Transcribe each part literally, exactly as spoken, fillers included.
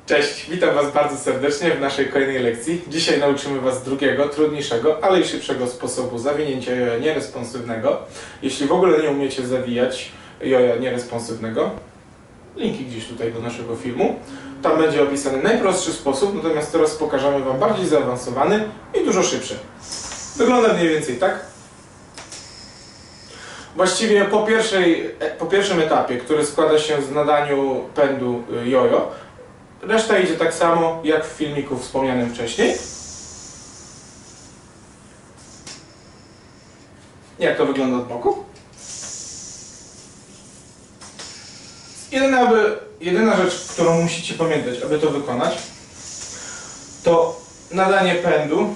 Cześć, witam Was bardzo serdecznie w naszej kolejnej lekcji. Dzisiaj nauczymy Was drugiego, trudniejszego, ale i szybszego sposobu zawinięcia joja nieresponsywnego. Jeśli w ogóle nie umiecie zawijać joja nieresponsywnego, linki gdzieś tutaj do naszego filmu. Tam będzie opisany najprostszy sposób, natomiast teraz pokażemy Wam bardziej zaawansowany i dużo szybszy. Wygląda mniej więcej tak. Właściwie po, pierwszej, po pierwszym etapie, który składa się z nadaniu pędu jojo, reszta idzie tak samo jak w filmiku wspomnianym wcześniej. Jak to wygląda od boku? Jedyna, aby, jedyna rzecz, którą musicie pamiętać, aby to wykonać, to nadanie pędu,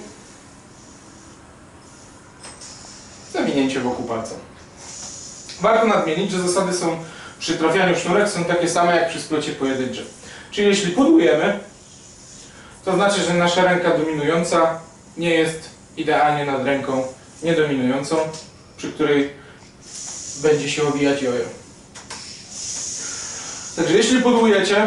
zawinięcie wokół palca. Warto nadmienić, że zasady są przy trafianiu w sznurek są takie same jak przy splocie pojedynczym. Czyli jeśli pudłujemy, to znaczy, że nasza ręka dominująca nie jest idealnie nad ręką niedominującą, przy której będzie się owijać jojo. Także jeśli pudłujecie,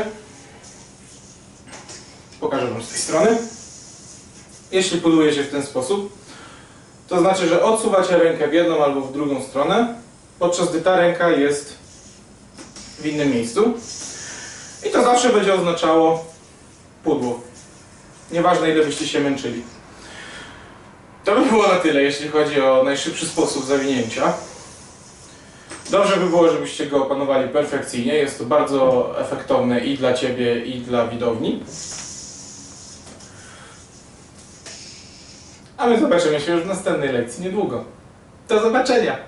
pokażę Wam z tej strony, jeśli pudłujecie w ten sposób, to znaczy, że odsuwacie rękę w jedną albo w drugą stronę, podczas gdy ta ręka jest w innym miejscu. I to zawsze będzie oznaczało pudło. Nieważne, ile byście się męczyli. To by było na tyle, jeśli chodzi o najszybszy sposób zawinięcia. Dobrze by było, żebyście go opanowali perfekcyjnie. Jest to bardzo efektowne i dla Ciebie, i dla widowni. A my zobaczymy się już w następnej lekcji niedługo. Do zobaczenia!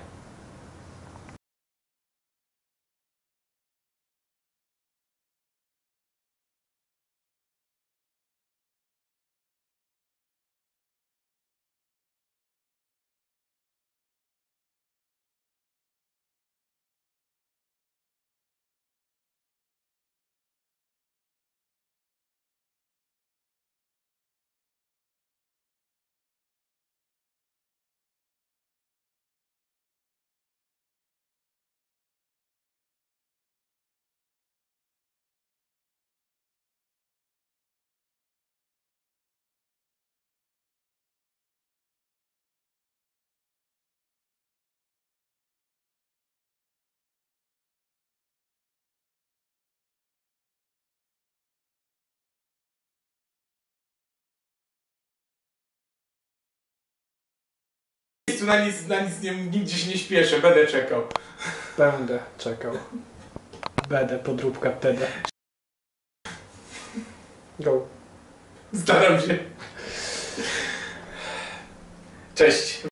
Tu na nic, na nic nie, nigdzie się nie śpieszę, będę czekał. Będę czekał. Będę podróbka Teda. Go. Staram się. Cześć.